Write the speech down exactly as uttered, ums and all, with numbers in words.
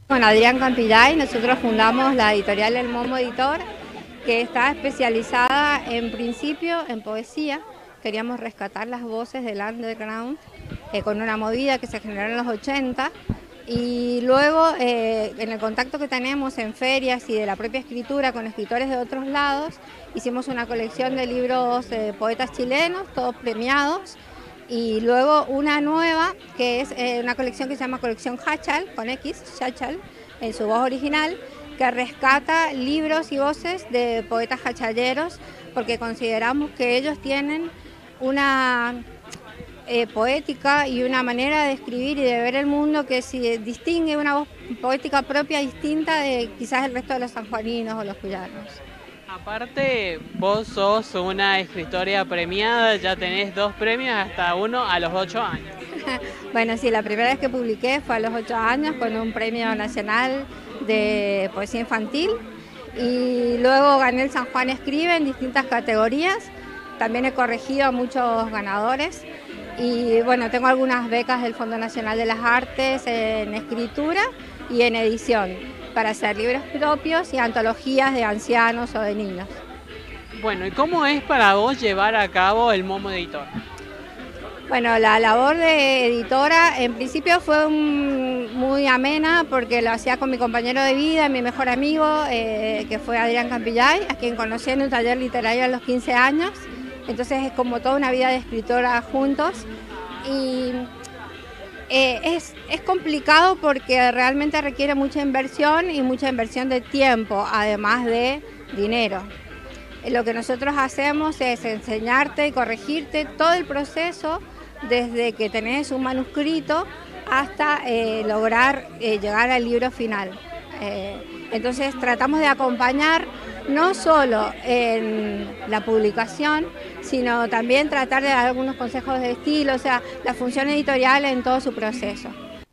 Con Adrián Campillay nosotros fundamos la editorial El Momo Editor, que está especializada en principio en poesía. Queríamos rescatar las voces del underground eh, con una movida que se generó en los ochenta, y luego eh, en el contacto que tenemos en ferias y de la propia escritura con escritores de otros lados, hicimos una colección de libros de poetas chilenos, todos premiados, y luego una nueva que es eh, una colección que se llama Colección Hachal, con X, Hachal, en su voz original, que rescata libros y voces de poetas hachalleros, porque consideramos que ellos tienen una eh, poética y una manera de escribir y de ver el mundo que si distingue una voz poética propia distinta de quizás el resto de los sanjuaninos o los cuyanos. Aparte, vos sos una escritora premiada, ya tenés dos premios, hasta uno a los ocho años. Bueno, sí, la primera vez que publiqué fue a los ocho años con un premio nacional de poesía infantil, y luego gané el San Juan Escribe en distintas categorías. También he corregido a muchos ganadores y bueno, tengo algunas becas del Fondo Nacional de las Artes en escritura y en edición para hacer libros propios y antologías de ancianos o de niños. Bueno, ¿y cómo es para vos llevar a cabo el Momo Editor? Bueno, la labor de editora en principio fue un, muy amena, porque lo hacía con mi compañero de vida, mi mejor amigo, eh, que fue Adrián Campillay, a quien conocí en un taller literario a los quince años. Entonces es como toda una vida de escritora juntos. Y eh, es, es complicado porque realmente requiere mucha inversión y mucha inversión de tiempo, además de dinero. Lo que nosotros hacemos es enseñarte y corregirte todo el proceso, desde que tenés un manuscrito hasta eh, lograr eh, llegar al libro final. Eh, entonces tratamos de acompañar no solo en la publicación, sino también tratar de dar algunos consejos de estilo, o sea, la función editorial en todo su proceso.